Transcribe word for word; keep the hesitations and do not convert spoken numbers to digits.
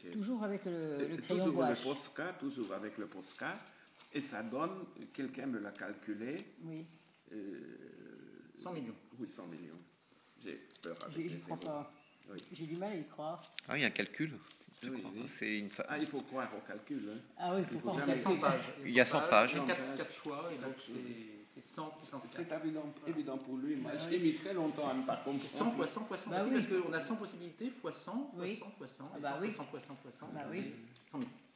Toujours avec le, le crayon toujours gouache. le Posca, toujours avec le Posca. Et ça donne, quelqu'un me l'a calculé. Oui. Euh, cent millions. Oui, cent millions. J'ai peur avec Je les ne crois zéros. pas. Oui. J'ai du mal à y croire. Ah, il y a un calcul. Je Oui, crois. oui. C'est une fa- Ah, il faut croire au calcul. Hein. Ah oui, il Il faut faut pas Il y a jamais- cent pages. Il y a cent pages. Il y a quatre choix, et donc c'est cent puissance quatre. C'est évident, évident pour lui. Moi, j'ai mis très longtemps à ne pas comprendre. cent fois cent fois cent. Bah c'est oui. parce qu'on a cent possibilités, fois cent, fois Oui. cent, fois cent, Ah et bah cent oui. fois cent, fois cent, fois cent. Bah ça oui. fait cent mille.